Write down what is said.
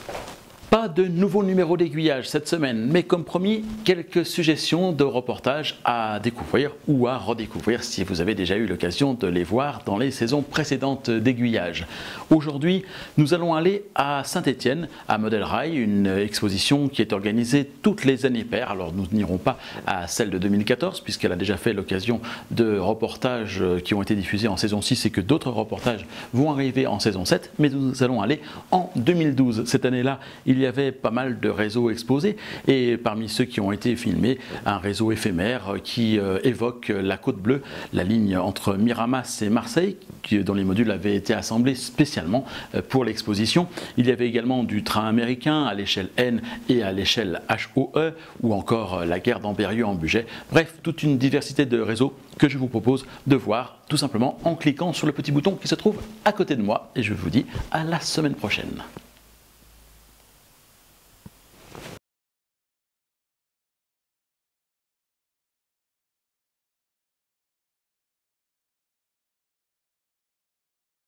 Pas de nouveau numéro d'aiguillage cette semaine, mais comme promis, quelques suggestions de reportages à découvrir ou à redécouvrir si vous avez déjà eu l'occasion de les voir dans les saisons précédentes d'aiguillage. Aujourd'hui, nous allons aller à Saint-Étienne, à Model Rail, une exposition qui est organisée toutes les années paires. Alors nous n'irons pas à celle de 2014 puisqu'elle a déjà fait l'occasion de reportages qui ont été diffusés en saison 6 et que d'autres reportages vont arriver en saison 7, mais nous allons aller en 2012. Cette année-là, il y avait pas mal de réseaux exposés et parmi ceux qui ont été filmés, un réseau éphémère qui évoque la Côte Bleue, la ligne entre Miramas et Marseille, dont les modules avaient été assemblés spécialement pour l'exposition. Il y avait également du train américain à l'échelle N et à l'échelle HOE, ou encore la guerre d'Ambérieu en Bugey. Bref, toute une diversité de réseaux que je vous propose de voir tout simplement en cliquant sur le petit bouton qui se trouve à côté de moi. Et je vous dis à la semaine prochaine.